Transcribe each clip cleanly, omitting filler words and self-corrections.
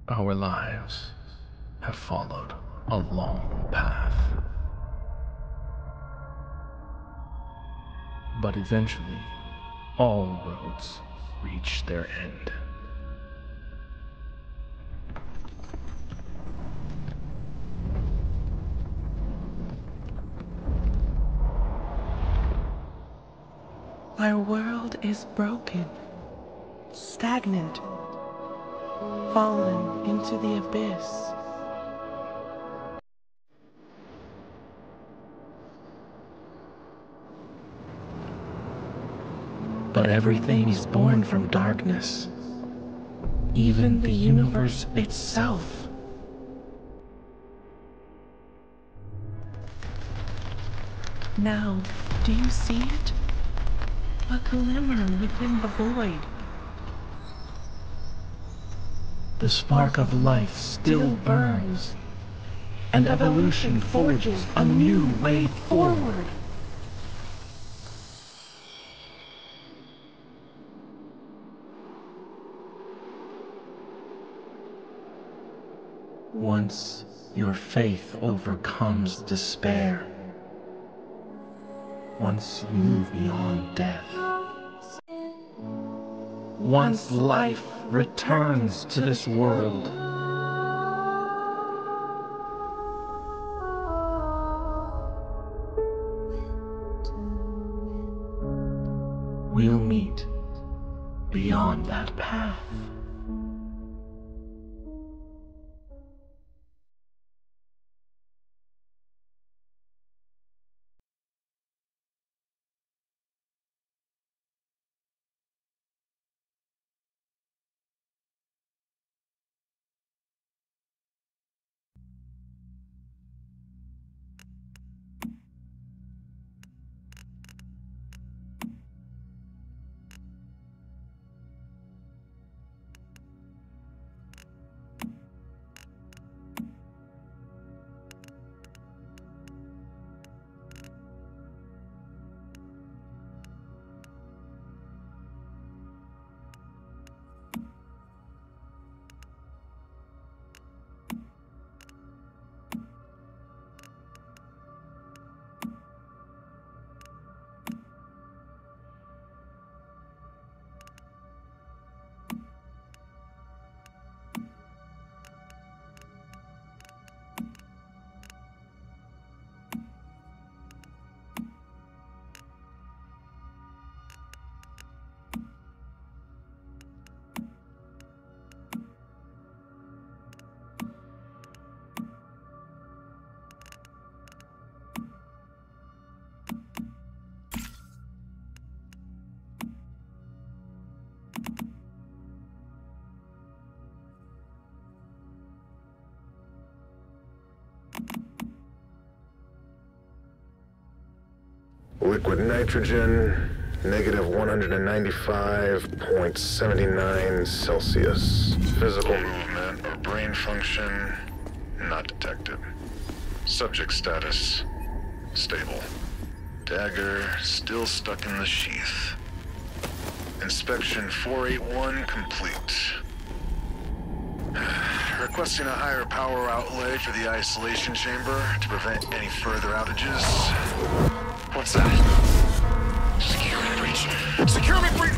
Our lives have followed a long path. But eventually, all roads reach their end. Our world is broken, stagnant, fallen into the abyss. But everything is born from darkness, even the universe itself. Now, do you see it? A glimmer within the void. The spark of life still burns, and evolution forges a new way forward. Once your faith overcomes despair, once you move beyond death, once life returns to this world, we'll meet beyond that path. Liquid nitrogen, negative 195.79 Celsius. Physical movement or brain function, not detected. Subject status, stable. Dagger still stuck in the sheath. Inspection 481 complete. Requesting a higher power outlay for the isolation chamber to prevent any further outages. What's that? Security breach. Security breach!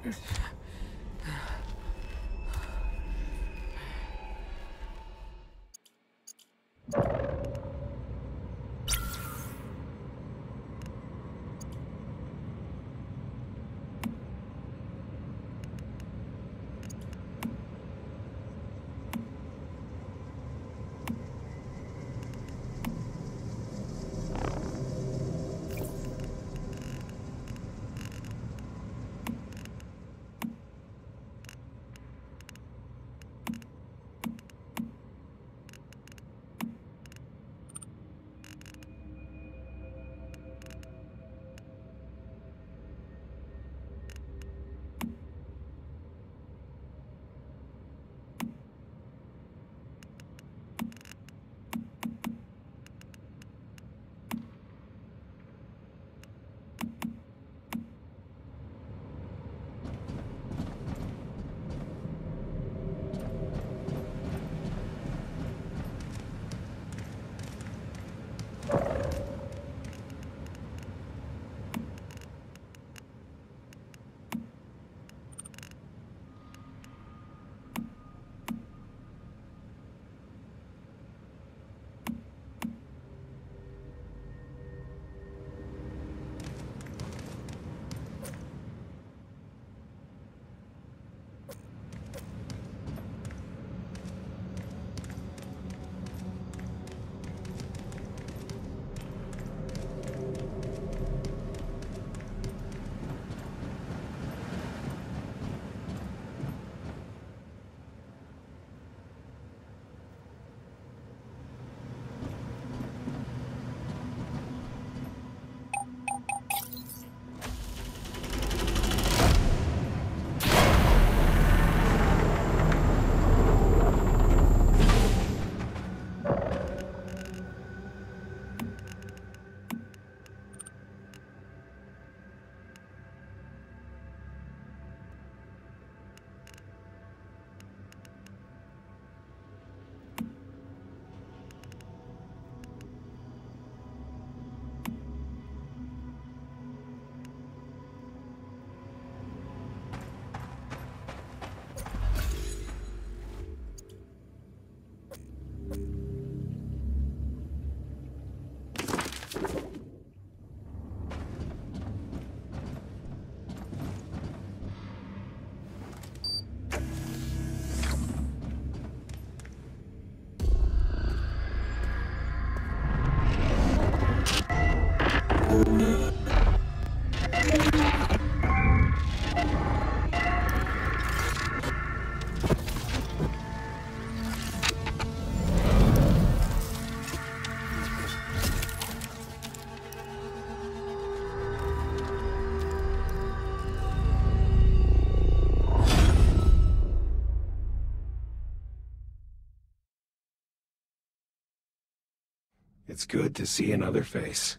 It's good to see another face.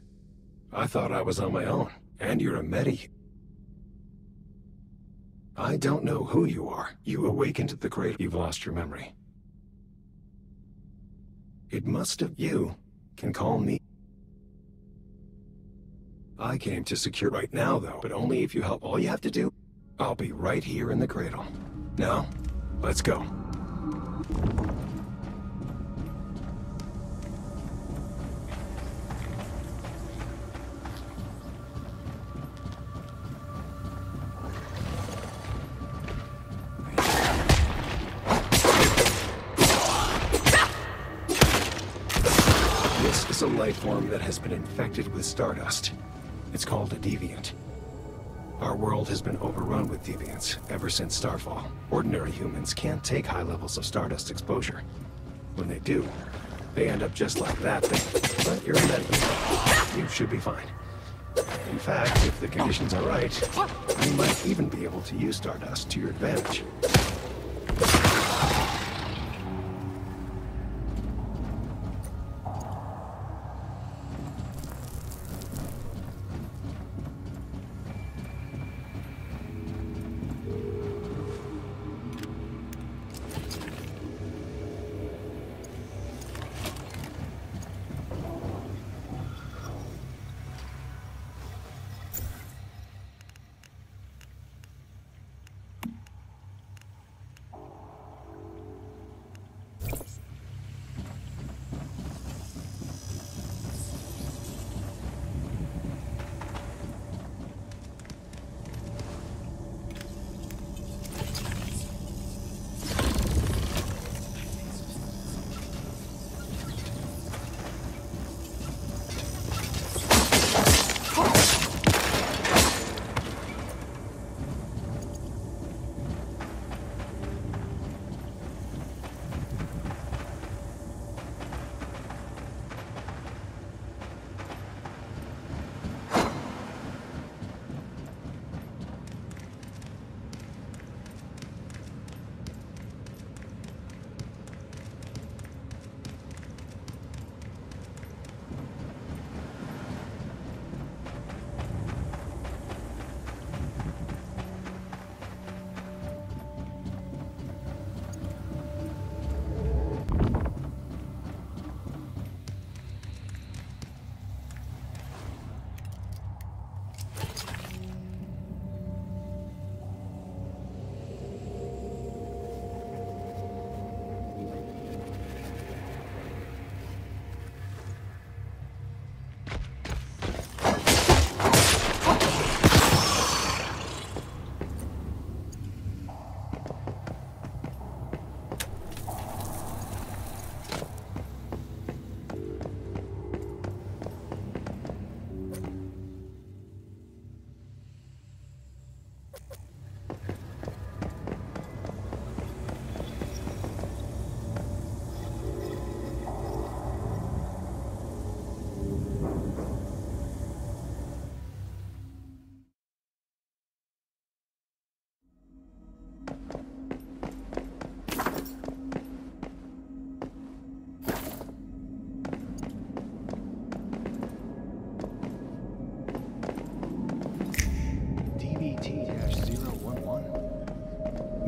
I thought I was on my own, and you're a Medi. I don't know who you are. You awakened at the cradle. You've lost your memory. It must have you. Can call me. I came to secure right now, though, but only if you help. All you have to do, I'll be right here in the cradle. Now, let's go. This is a life form that has been infected with Stardust. It's called a deviant. Our world has been overrun with deviants ever since Starfall. Ordinary humans can't take high levels of Stardust exposure. When they do, they end up just like that thing. But you're a Medi. You should be fine. In fact, if the conditions are right, you might even be able to use Stardust to your advantage.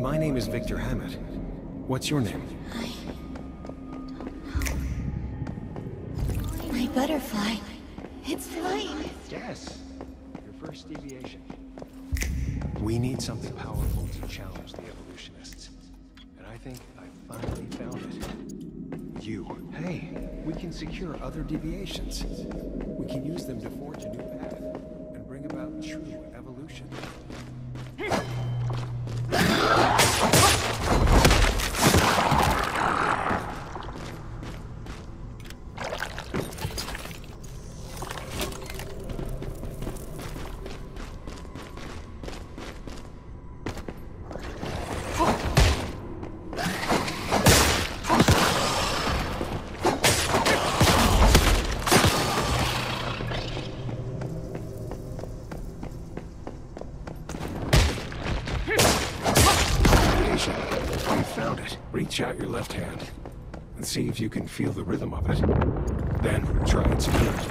My name is Victor Hammett. What's your name? My butterfly. It's flying. Yes. Your first deviation. We need something powerful to challenge the evolutionists. And I think I finally found it. You. Hey, we can secure other deviations. We can use them to forge a new path and bring about true evolution. You found it. Reach out your left hand and see if you can feel the rhythm of it. Then try and secure it.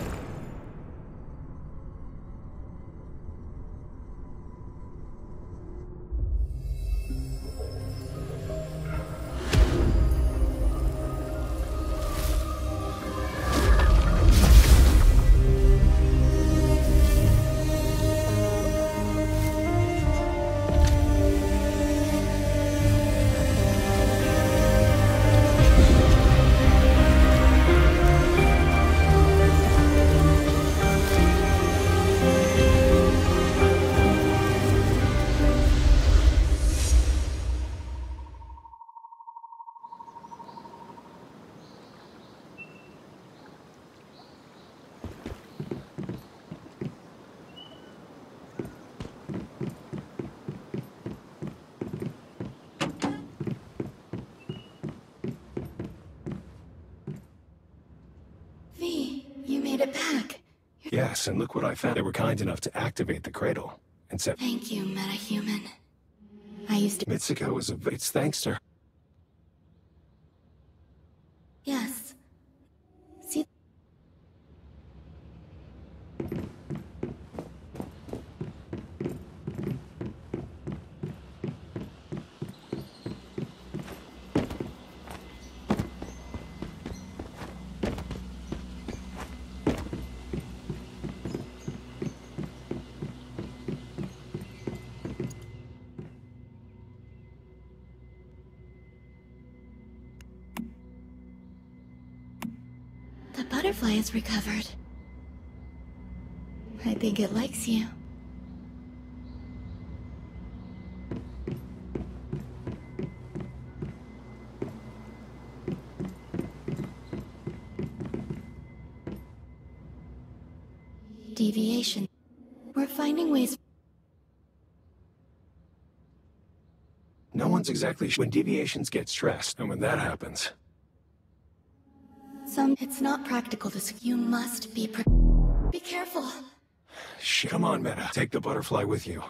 V, you made it back. Yes, and look what I found. They were kind enough to activate the cradle and set. Thank you, metahuman. I used to... Mitsuko is a... It's thanks to her. Yes. See... The butterfly is recovered. I think it likes you. Deviation. We're finding ways... No one's exactly sure when deviations get stressed, and when that happens... It's not practical to... You must be Be careful. Shit. Come on, Meta. Take the butterfly with you.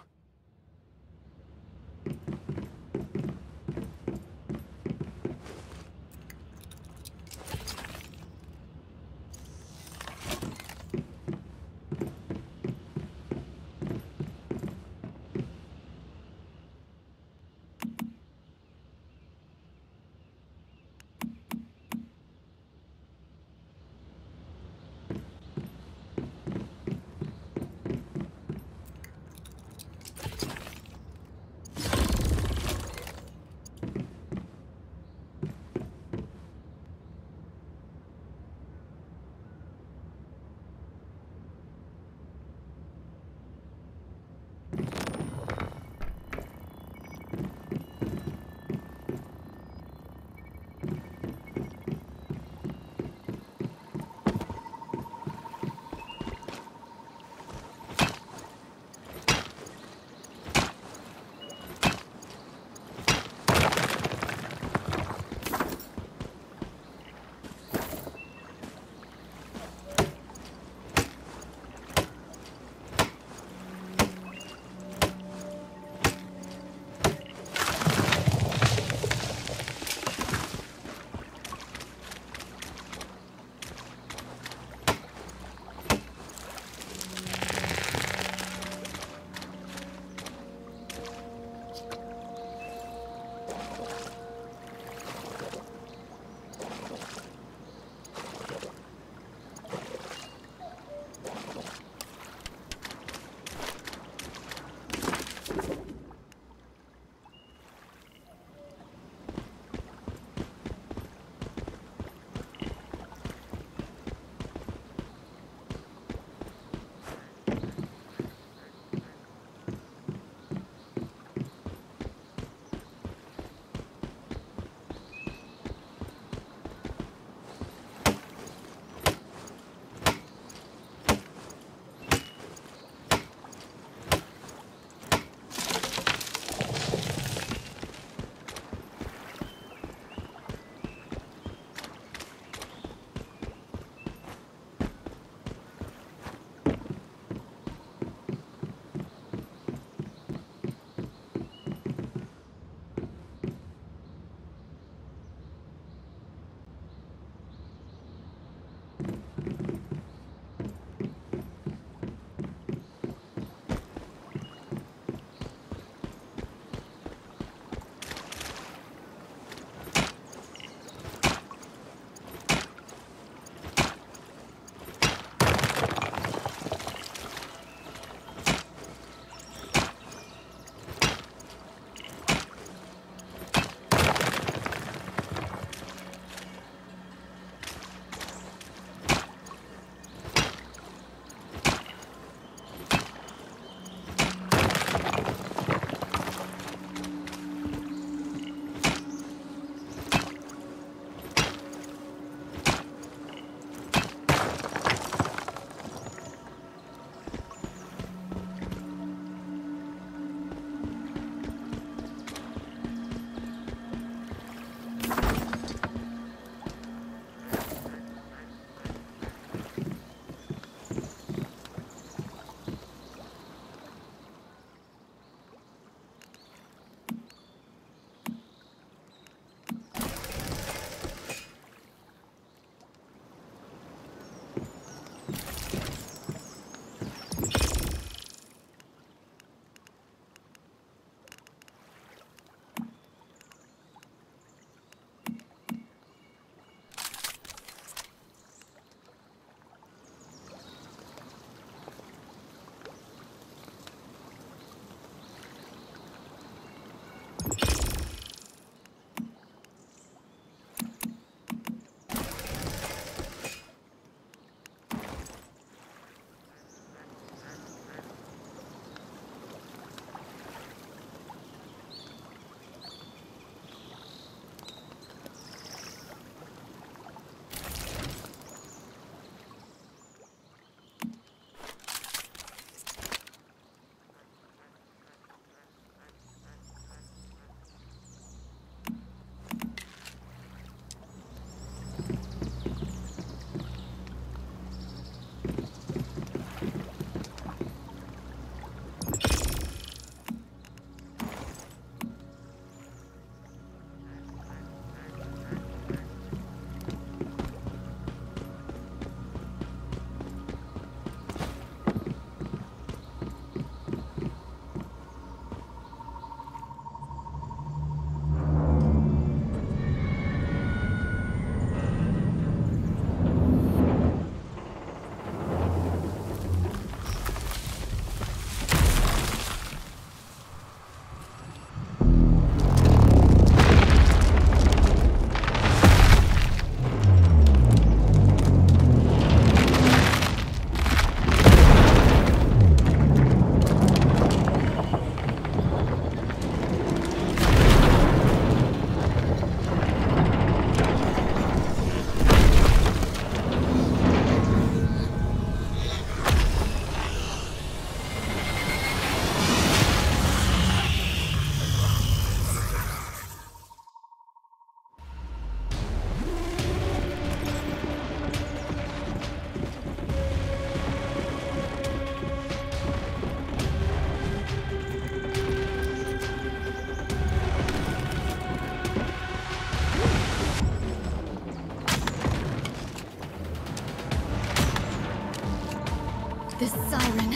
This siren,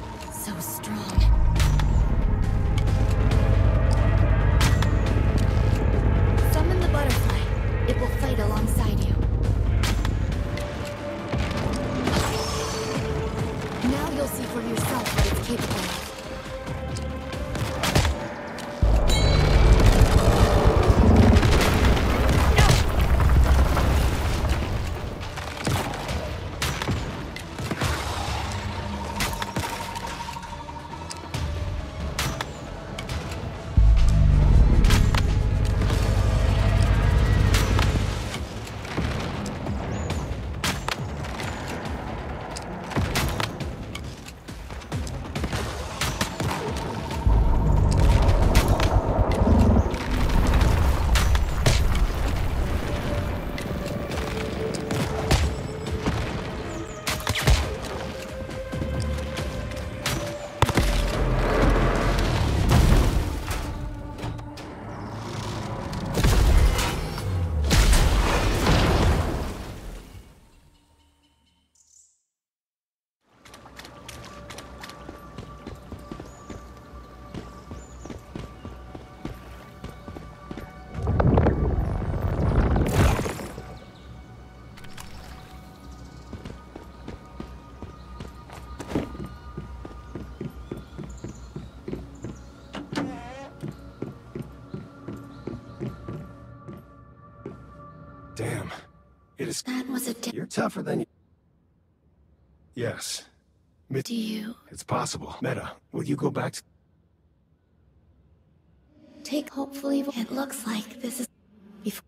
so strong. Summon the butterfly. It will fight alongside you. Now you'll see for yourself what it's capable of. Damn. It is... That was a You're tougher than you... Yes. Do you It's possible. Meta, will you go back to... take hopefully it looks like this is before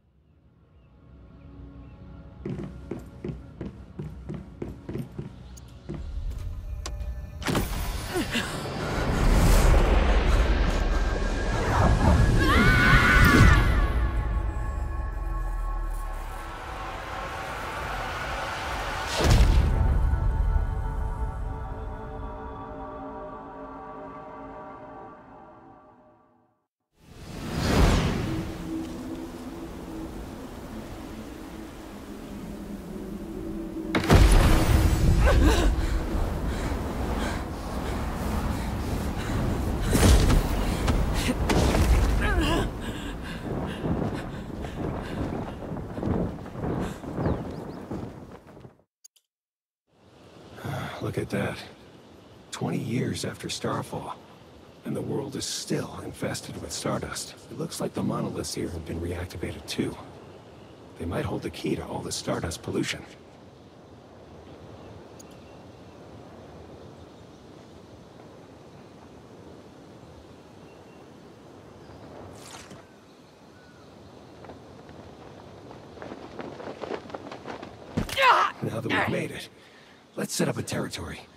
Look at that. 20 years after Starfall, and the world is still infested with Stardust. It looks like the monoliths here have been reactivated too. They might hold the key to all the Stardust pollution. Now that we've made it, let's set up a territory.